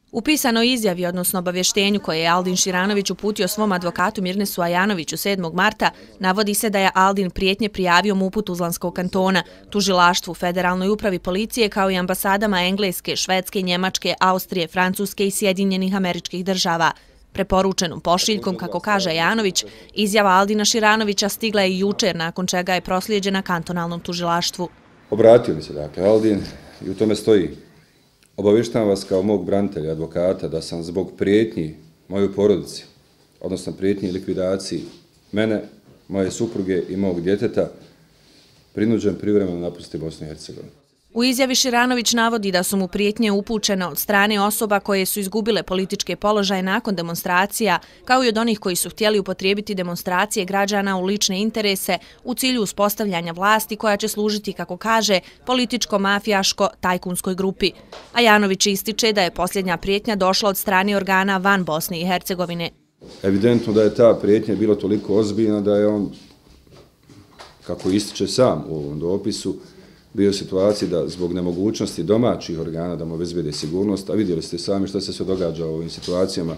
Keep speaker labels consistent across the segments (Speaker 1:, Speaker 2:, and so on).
Speaker 1: U pisanoj izjavi, odnosno obavještenju koje je Aldin Širanović uputio svom advokatu Mirnesu Ajanoviću 7. marta, navodi se da je Aldin prijetnje prijavio MUP-u Tuzlanskog kantona, tužilaštvu, Federalnoj upravi policije kao i ambasadama Engleske, Švedske, Njemačke, Austrije, Francuske i Sjedinjenih Američkih Država. Preporučenom pošiljkom, kako kaže Ajanović, izjava Aldina Širanovića stigla je i jučer, nakon čega je proslijeđena kantonalnom tužilaštvu.
Speaker 2: Obratio mi se dakle Aldin i u tome stoji: obavještavam vas kao mog branitelja, advokata, da sam zbog prijetnji mojoj porodici, odnosno prijetnji likvidaciji mene, moje supruge i mog djeteta, prinuđen privremeno napustiti Bosnu i Hercegovinu.
Speaker 1: U izjavi Širanović navodi da su mu prijetnje upućene od strane osoba koje su izgubile političke položaje nakon demonstracija, kao i od onih koji su htjeli upotrijebiti demonstracije građana u lične interese u cilju uspostavljanja vlasti koja će služiti, kako kaže, političko-mafijaško-tajkunskoj grupi. Ajanović ističe da je posljednja prijetnja došla od strane organa van Bosne i Hercegovine.
Speaker 2: Evidentno da je ta prijetnja bila toliko ozbiljna da je on, kako ističe sam u ovom dopisu, bio u situaciji da zbog nemogućnosti domaćih organa da mu obezbede sigurnost, a vidjeli ste sami što se sve događa u ovim situacijama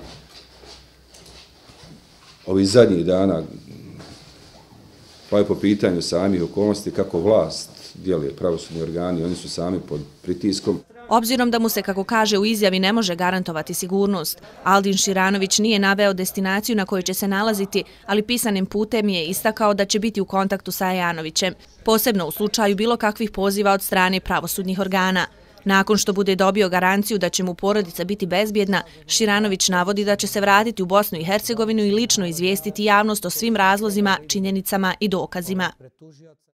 Speaker 2: ovih zadnjih dana, pa je po pitanju samih okolnosti kako vlast djeluje, pravosudni organi, oni su sami pod pritiskom.
Speaker 1: Obzirom da mu se, kako kaže u izjavi, ne može garantovati sigurnost, Aldin Širanović nije naveo destinaciju na kojoj će se nalaziti, ali pisanim putem je istakao da će biti u kontaktu sa Ajanovićem, posebno u slučaju bilo kakvih poziva od strane pravosudnih organa. Nakon što bude dobio garanciju da će mu porodica biti bezbjedna, Širanović navodi da će se vratiti u Bosnu i Hercegovinu i lično izvijestiti javnost o svim razlozima, činjenicama i dokazima.